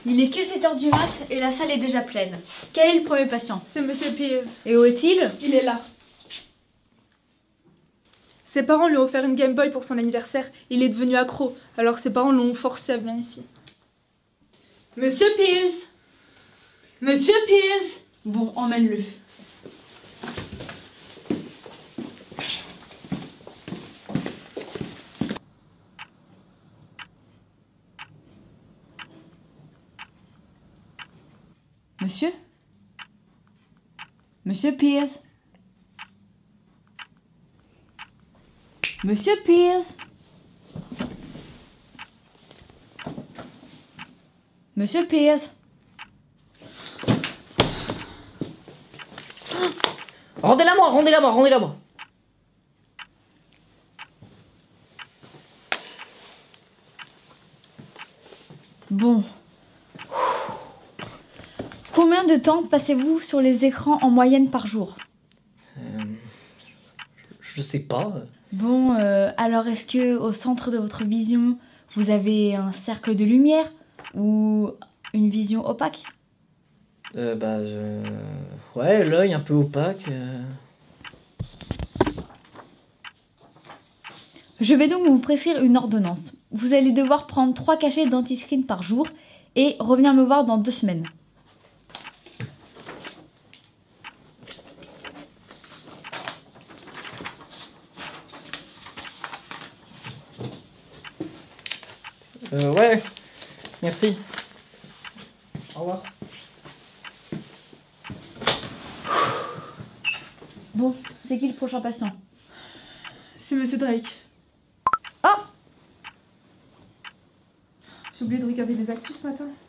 Il est que 7h du mat et la salle est déjà pleine. Quel est le premier patient? C'est Monsieur Pierce. Et où est-il? Il est là. Ses parents lui ont offert une Game Boy pour son anniversaire. Il est devenu accro, alors ses parents l'ont forcé à venir ici. Monsieur Pierce! Monsieur Pierce! Bon, emmène-le. Monsieur? Monsieur Pierce? Monsieur Pierce? Monsieur Pierce? Rendez-la moi, rendez-la moi, rendez-la moi. Bon. Combien de temps passez-vous sur les écrans en moyenne par jour? Je sais pas. Bon, alors est-ce que au centre de votre vision, vous avez un cercle de lumière ou une vision opaque? Ouais, l'œil un peu opaque. Je vais donc vous prescrire une ordonnance. Vous allez devoir prendre 3 cachets d'anti-screen par jour et revenir me voir dans 2 semaines. Ouais, merci. Au revoir. Bon, c'est qui le prochain patient? C'est Monsieur Drake. Oh! J'ai oublié de regarder les actus ce matin.